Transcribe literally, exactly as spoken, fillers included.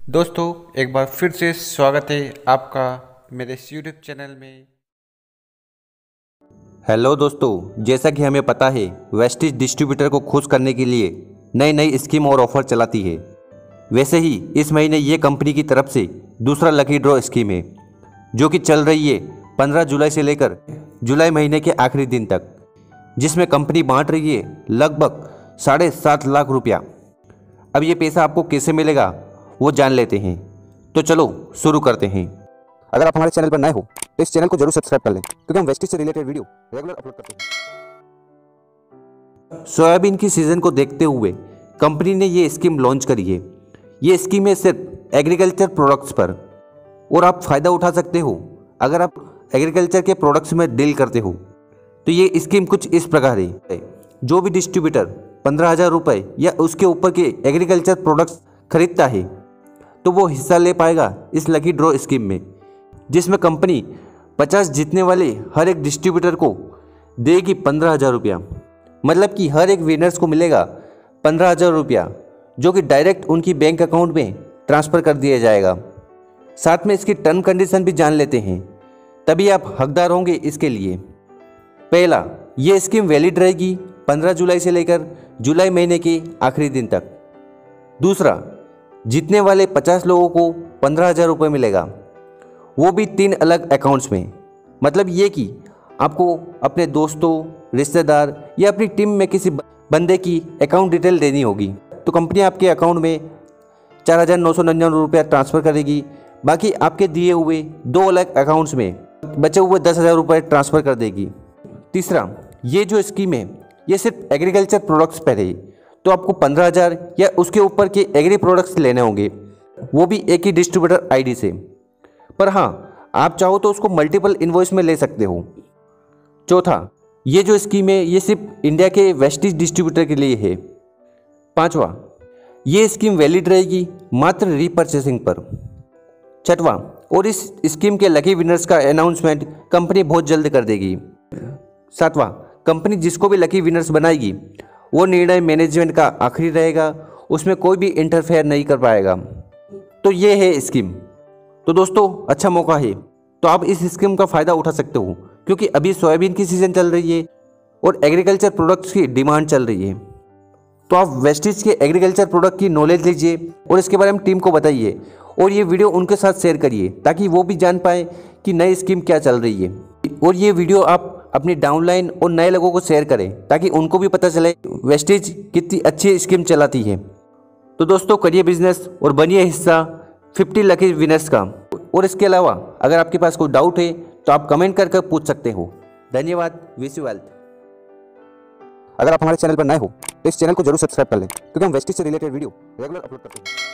दोस्तों एक बार फिर से स्वागत है आपका मेरे इस यूट्यूब चैनल में। हेलो दोस्तों, जैसा कि हमें पता है वेस्टेज डिस्ट्रीब्यूटर को खुश करने के लिए नई नई स्कीम और ऑफर चलाती है। वैसे ही इस महीने ये कंपनी की तरफ से दूसरा लकी ड्रॉ स्कीम है जो कि चल रही है पंद्रह जुलाई से लेकर जुलाई महीने के आखिरी दिन तक, जिसमें कंपनी बांट रही है लगभग साढ़े सात लाख रुपया। अब ये पैसा आपको कैसे मिलेगा वो जान लेते हैं, तो चलो शुरू करते हैं। अगर आप हमारे चैनल पर नए हो तो इस चैनल को जरूर सब्सक्राइब कर लें क्योंकि हम वेस्टेज से रिलेटेड वीडियो रेगुलर अपलोड करते हैं। सोयाबीन की सीजन को देखते हुए कंपनी ने ये स्कीम लॉन्च करी है। ये स्कीम है सिर्फ एग्रीकल्चर प्रोडक्ट्स पर और आप फ़ायदा उठा सकते हो अगर आप एग्रीकल्चर के प्रोडक्ट्स में डील करते हो। तो ये स्कीम कुछ इस प्रकार है, जो भी डिस्ट्रीब्यूटर पंद्रह हज़ार रुपये या उसके ऊपर के एग्रीकल्चर प्रोडक्ट्स खरीदता है तो वो हिस्सा ले पाएगा इस लकी ड्रॉ स्कीम में, जिसमें कंपनी पचास जीतने वाले हर एक डिस्ट्रीब्यूटर को देगी पंद्रह हज़ार रुपया। मतलब कि हर एक विनर्स को मिलेगा पंद्रह हज़ार रुपया जो कि डायरेक्ट उनकी बैंक अकाउंट में ट्रांसफ़र कर दिया जाएगा। साथ में इसकी टर्म कंडीशन भी जान लेते हैं, तभी आप हकदार होंगे इसके लिए। पहला, ये स्कीम वैलिड रहेगी पंद्रह जुलाई से लेकर जुलाई महीने के आखिरी दिन तक। दूसरा, जीतने वाले पचास लोगों को पंद्रह हज़ार रुपये मिलेगा, वो भी तीन अलग अकाउंट्स में। मतलब ये कि आपको अपने दोस्तों, रिश्तेदार या अपनी टीम में किसी बंदे की अकाउंट डिटेल देनी होगी तो कंपनी आपके अकाउंट में चार हज़ार नौ सौ निन्यानवे रुपया ट्रांसफ़र करेगी। बाकी आपके दिए हुए दो अलग अकाउंट्स में बचे हुए दस हज़ार रुपये ट्रांसफ़र कर देगी। तीसरा, ये जो स्कीम है ये सिर्फ एग्रीकल्चर प्रोडक्ट्स पर है, तो आपको पंद्रह हज़ार या उसके ऊपर के एग्री प्रोडक्ट्स लेने होंगे, वो भी एक ही डिस्ट्रीब्यूटर आईडी से। पर हाँ, आप चाहो तो उसको मल्टीपल इनवॉइस में ले सकते हो। चौथा, ये जो स्कीम है ये सिर्फ इंडिया के वेस्टेज डिस्ट्रीब्यूटर के लिए है। पांचवा, ये स्कीम वैलिड रहेगी मात्र रीपर्चेसिंग पर। छठवां, और इस स्कीम के लकी विनर्स का अनाउंसमेंट कंपनी बहुत जल्द कर देगी। सातवां, कंपनी जिसको भी लकी विनर्स बनाएगी वो निर्णय मैनेजमेंट का आखिरी रहेगा, उसमें कोई भी इंटरफेयर नहीं कर पाएगा। तो ये है स्कीम। तो दोस्तों, अच्छा मौका है, तो आप इस स्कीम का फ़ायदा उठा सकते हो क्योंकि अभी सोयाबीन की सीज़न चल रही है और एग्रीकल्चर प्रोडक्ट्स की डिमांड चल रही है। तो आप वेस्टेज के एग्रीकल्चर प्रोडक्ट की नॉलेज लीजिए और इसके बारे में टीम को बताइए और ये वीडियो उनके साथ शेयर करिए ताकि वो भी जान पाए कि नई स्कीम क्या चल रही है। और ये वीडियो आप अपनी डाउनलाइन और नए लोगों को शेयर करें ताकि उनको भी पता चले वेस्टेज कितनी अच्छी स्कीम चलाती है। तो दोस्तों, करिए बिजनेस और बनिए हिस्सा पचास लकी विनर्स का। और इसके अलावा अगर आपके पास कोई डाउट है तो आप कमेंट कर कर पूछ सकते हो। धन्यवाद। Wish you wealth. अगर आप हमारे चैनल पर नए हो तो इस चैनल को जरूर सब्सक्राइब कर लें क्योंकि हम वेस्टेज से रिलेटेड वीडियो रेगुलर अपलोड करते हैं।